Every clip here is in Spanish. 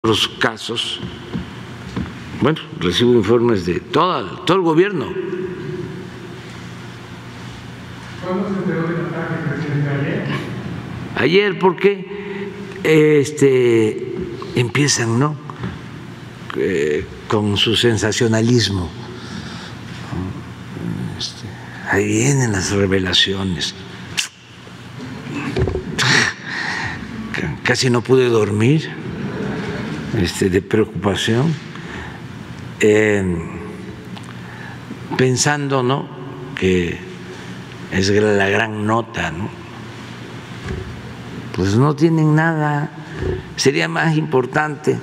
otros casos, bueno, recibo informes de todo el gobierno. ¿Cuándo se enteró del ataque, presidente? Ayer, porque empiezan, ¿no?, con su sensacionalismo. Ahí vienen las revelaciones. Casi no pude dormir de preocupación, pensando, ¿no?, que es la gran nota, ¿no? Pues no tienen nada. Sería más importante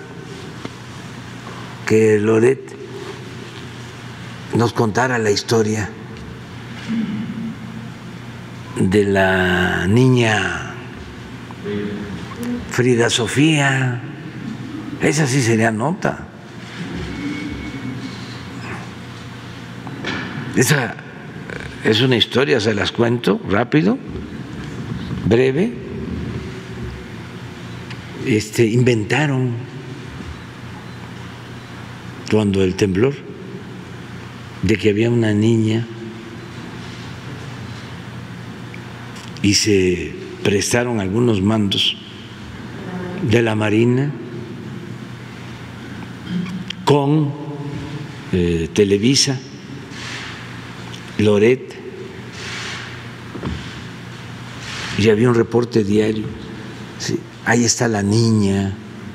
que Loret nos contara la historia de la niña Frida Sofía. Esa sí sería nota. Esa es una historia, se las cuento rápido, breve. Inventaron cuando el temblor de que había una niña y se prestaron algunos mandos de la Marina con Televisa, Loret, y había un reporte diario. Sí, ahí está la niña,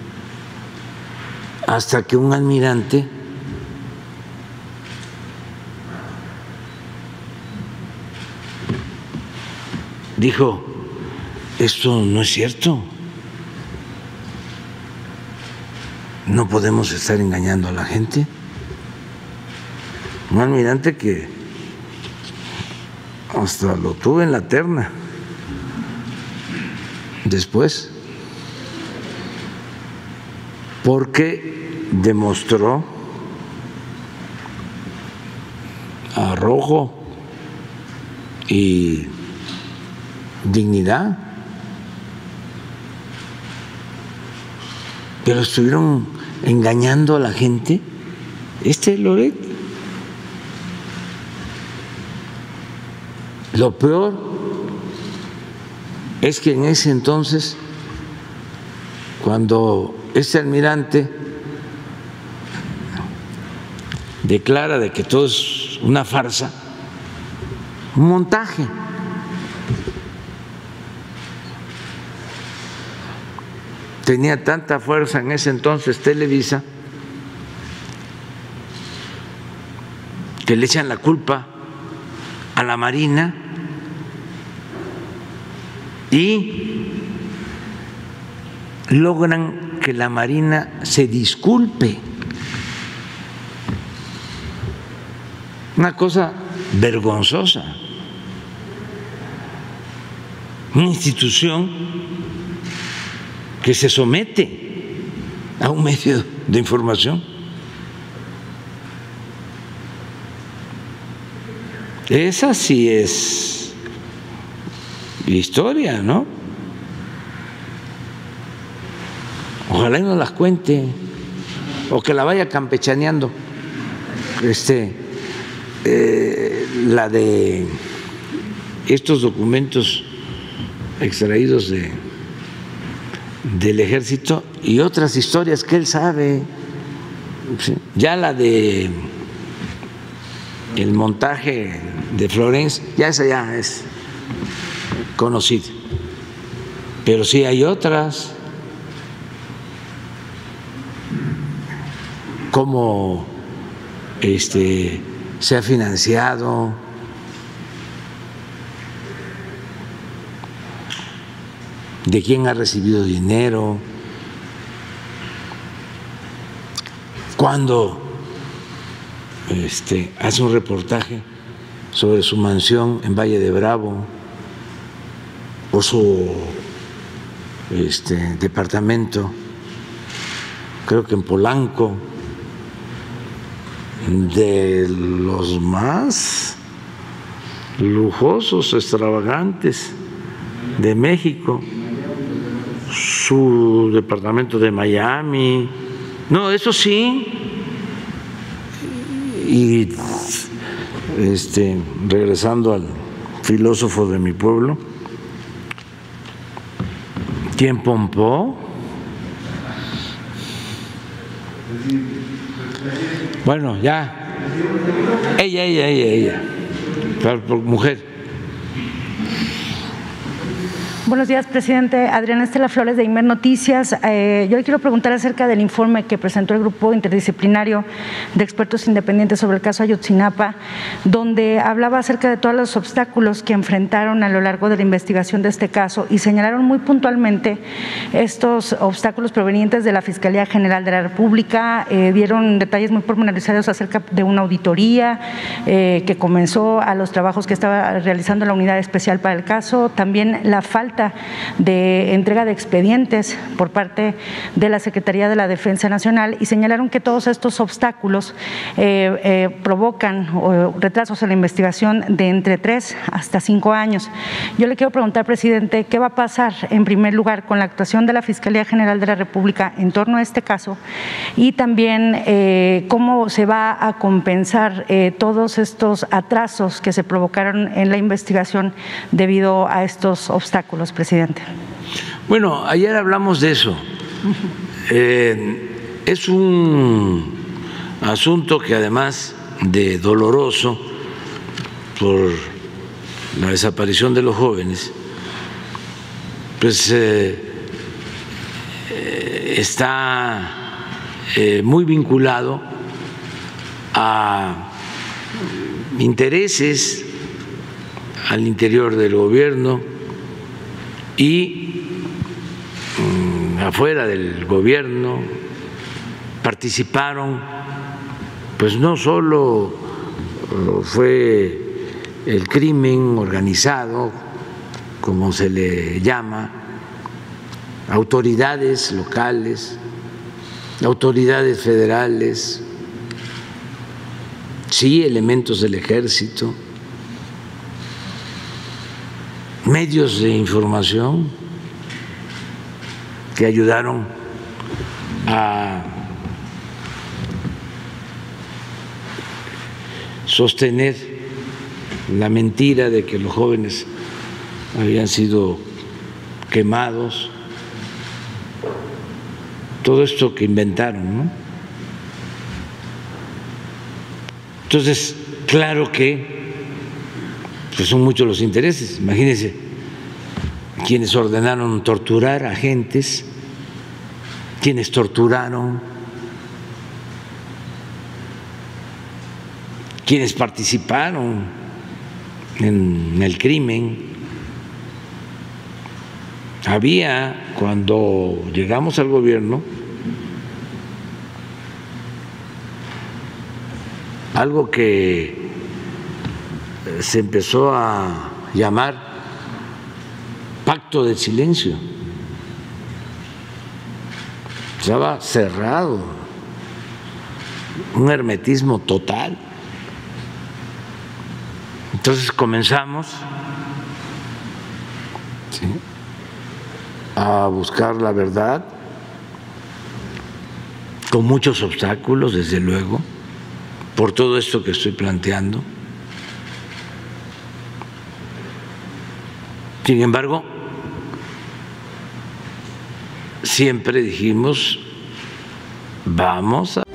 hasta que un almirante dijo: esto no es cierto, no podemos estar engañando a la gente. Un almirante que hasta lo tuve en la terna después, porque demostró arrojo y dignidad, pero estuvieron engañando a la gente. Loret, lo peor es que en ese entonces, cuando almirante declara de que todo es una farsa, un montaje, tenía tanta fuerza en ese entonces Televisa que le echan la culpa a la Marina y logran que la Marina se disculpe. Una cosa vergonzosa. Una institución que se somete a un medio de información. Esa sí es historia, ¿no? Ojalá y nos las cuente, o que la vaya campechaneando. La de estos documentos extraídos del ejército y otras historias que él sabe. Ya la de el montaje de Florence, esa ya es conocida, pero sí hay otras, cómo se ha financiado, de quién ha recibido dinero, cuando hace un reportaje sobre su mansión en Valle de Bravo o su departamento, creo que en Polanco, de los más lujosos, extravagantes de México. su departamento de Miami. No, eso sí. Y regresando al filósofo de mi pueblo, ¿quién pompó? Bueno, ya. Ella. Por mujer. Buenos días, presidente. Adriana Estela Flores, de Imer Noticias. Yo le quiero preguntar acerca del informe que presentó el Grupo Interdisciplinario de Expertos Independientes sobre el caso Ayotzinapa, donde hablaba acerca de todos los obstáculos que enfrentaron a lo largo de la investigación de este caso y señalaron muy puntualmente estos obstáculos provenientes de la Fiscalía General de la República. Dieron detalles muy pormenorizados acerca de una auditoría que comenzó a los trabajos que estaba realizando la Unidad Especial para el caso, también la falta de entrega de expedientes por parte de la Secretaría de la Defensa Nacional, y señalaron que todos estos obstáculos provocan retrasos en la investigación de entre 3 hasta 5 años. Yo le quiero preguntar, presidente, ¿qué va a pasar en primer lugar con la actuación de la Fiscalía General de la República en torno a este caso? Y también cómo se va a compensar todos estos atrasos que se provocaron en la investigación debido a estos obstáculos, presidente. Bueno, ayer hablamos de eso. Es un asunto que, además de doloroso por la desaparición de los jóvenes, pues está muy vinculado a intereses al interior del gobierno y afuera del gobierno. Participaron, pues no solo fue el crimen organizado, como se le llama, autoridades locales, autoridades federales, sí, elementos del ejército, medios de información que ayudaron a sostener la mentira de que los jóvenes habían sido quemados, todo esto que inventaron, ¿no? Entonces, claro que pues son muchos los intereses. Imagínense, quienes ordenaron torturar a agentes, quienes torturaron, quienes participaron en el crimen. Había, cuando llegamos al gobierno, algo que se empezó a llamar pacto del silencio. Estaba cerrado, un hermetismo total. Entonces comenzamos, ¿sí?, a buscar la verdad, con muchos obstáculos, desde luego, por todo esto que estoy planteando. Sin embargo, siempre dijimos, vamos a